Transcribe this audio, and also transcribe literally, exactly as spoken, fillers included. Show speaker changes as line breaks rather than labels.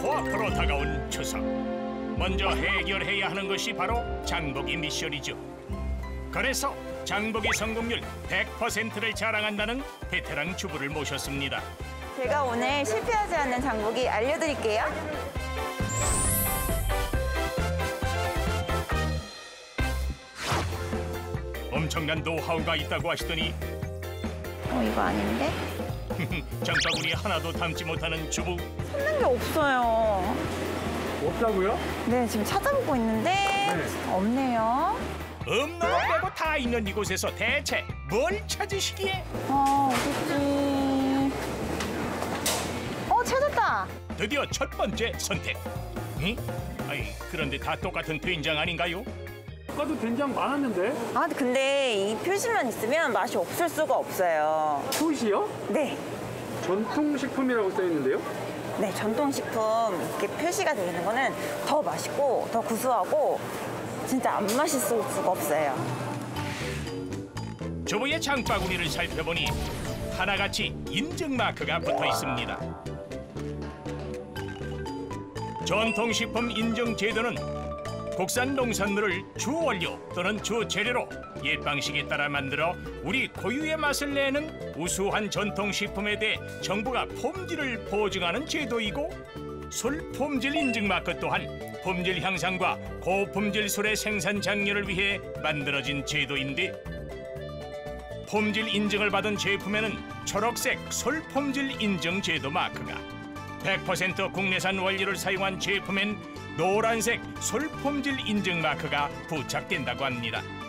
코앞으로 다가온 추석. 먼저 해결해야 하는 것이 바로 장보기 미션이죠. 그래서 장보기 성공률 백 퍼센트를 자랑한다는 베테랑 주부를 모셨습니다.
제가 오늘 실패하지 않는 장보기 알려드릴게요.
엄청난 노하우가 있다고 하시더니
어, 이거 아닌데?
장바구니 하나도 담지 못하는 주부.
찾는 게 없어요.
없다고요?
네, 지금 찾아보고 있는데
네.
없네요.
없는 거 빼고 다 있는 이곳에서 대체 뭘 찾으시기에?
어, 어딨지? 어, 찾았다.
드디어 첫 번째 선택. 응? 아이, 그런데 다 똑같은 된장 아닌가요?
아까도 된장 많았는데?
아, 근데 이 표시만 있으면 맛이 없을 수가 없어요.
표시요?
네.
전통식품이라고 써 있는데요?
네, 전통식품 이렇게 표시가 되어 있는 거는 더 맛있고 더 구수하고 진짜 안 맛있을 수가 없어요.
주부의 장바구니를 살펴보니 하나같이 인증 마크가 붙어 있습니다. 전통식품 인증 제도는 국산 농산물을 주원료 또는 주재료로 옛 방식에 따라 만들어 우리 고유의 맛을 내는 우수한 전통식품에 대해 정부가 품질을 보증하는 제도이고, 술 품질 인증 마크 또한 품질 향상과 고품질 술의 생산 장려를 위해 만들어진 제도인데, 품질 인증을 받은 제품에는 초록색 술 품질 인증 제도 마크가, 백 퍼센트 국내산 원료를 사용한 제품엔 노란색 술 품질 인증 마크가 부착된다고 합니다.